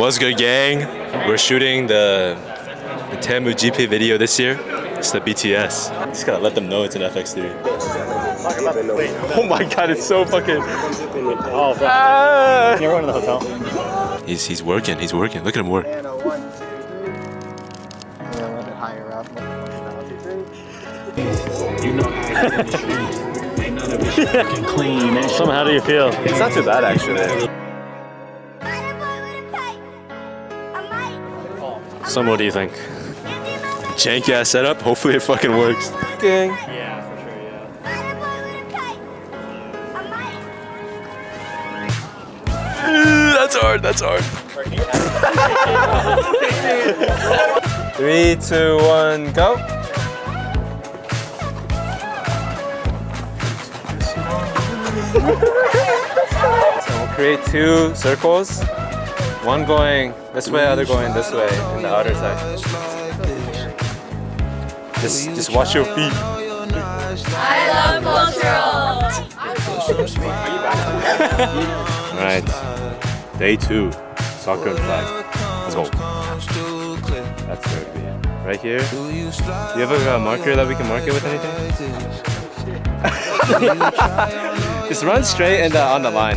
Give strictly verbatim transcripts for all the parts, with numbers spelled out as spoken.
What's good, gang? We're shooting the, the Tamu G P video this year. It's the B T S. Just gotta let them know it's an F X three. Oh my god, it's so fucking... Oh, bro. Ah! You're going to the hotel? He's, he's working, he's working. Look at him work. And a one, two, three. And a little bit higher up. One, two, three. You know, clean. Soma, how do you feel? It's not too bad, actually. Soma, what do you think? Janky ass setup. Hopefully it fucking works. Gang. Yeah, for sure, yeah. That's hard, that's hard. Three, two, one, go. So we'll create two circles. One going this way, other going this way in the outer side. Just, just watch your feet. I love cultural. Alright, day two, soccer and flag. Let's go. That's where it'll be. Right here. Do you have a uh, marker that we can mark it with anything? Just run straight and uh, on the line.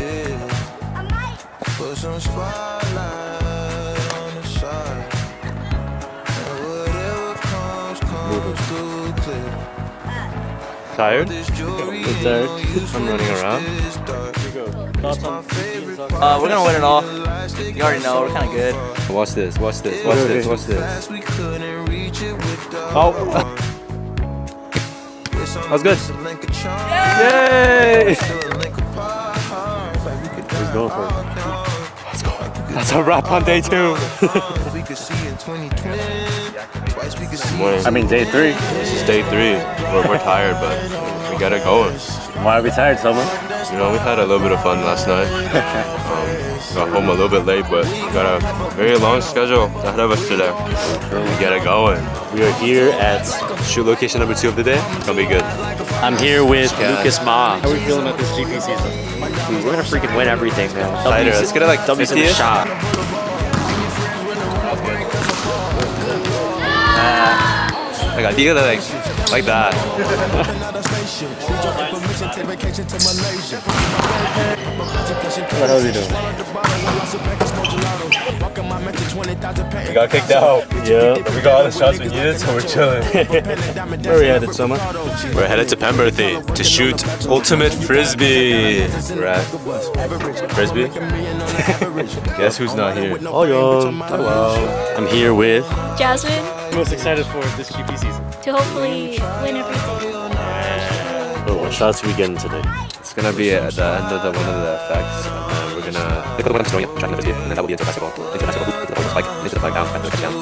Tired? I'm tired. I'm running around. Uh, we're gonna win it all. You already know, we're kinda good. Watch this, watch this, watch this, watch this. Oh! That was good. Yay! Let's go for it. Let's go. That's a wrap on day two. I mean, day three. This is day three. We're, we're tired, but we gotta go. Why are we tired, Soma? You know, we had a little bit of fun last night. Um, got home a little bit late, but we got a very long schedule ahead of us today. We gotta go. And We are here at... shoot location number two of the day. It's gonna be good. I'm here with Lucas Ma. How are we feeling about this G P season? Dude, we're gonna freaking win everything, man. Tighter. Let's get it like W's in the fifty-ish. shot. Like I feel like like that. What the hell is he doing? We got kicked out. Yeah. We got all the shots we needed, so we're chilling. Where are we headed, Soma? We're headed to Pemberthy to shoot ultimate frisbee. We're at frisbee. Guess who's not here? Oh, yo. Hello. I'm here with... Jasmine, Most excited for this G P season? to hopefully win everything. Oh, what shots are we getting today? It's gonna be at the end of the one of the effects, and then we're gonna pick up the one throwing it, trying to and then that will be into the basketball, into the basketball hoop, into the ball, spike, into the flag down, into the touchdown.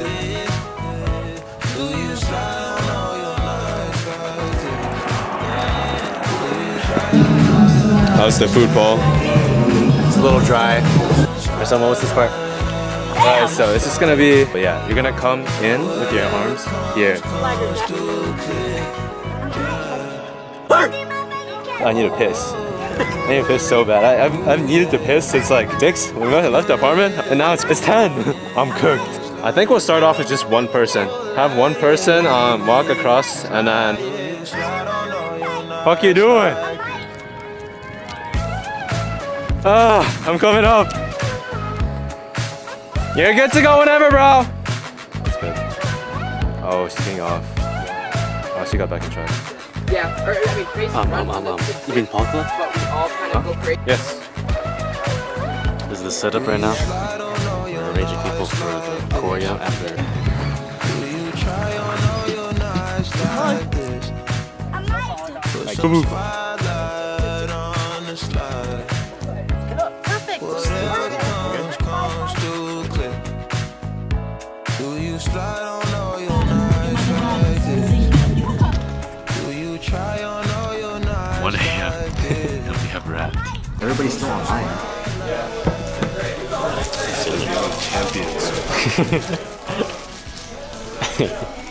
How's the food, Paul? It's a little dry. Or Soma, what's this part? Alright, so it's just gonna be, but yeah, you're gonna come in with your arms here. I need to piss. I need to piss so bad. I, I've, I've needed to piss since like six when I left the apartment, and now it's, it's ten. I'm cooked. I think we'll start off with just one person. Have one person um, walk across, and then... Fuck you doing? Ah, I'm coming up. You're good to go whenever, bro. That's good. Oh, she's getting off. Oh, she got back in track. Yeah, or I mean, crazy. Um, um, um, um. You mean Paul Club? But we all kind of go crazy. Yes. This is the setup right now. We're arranging people for the choreo after. Like, boom, boom. Perfect. one A M and we have wrapped. Everybody's still online. Champions.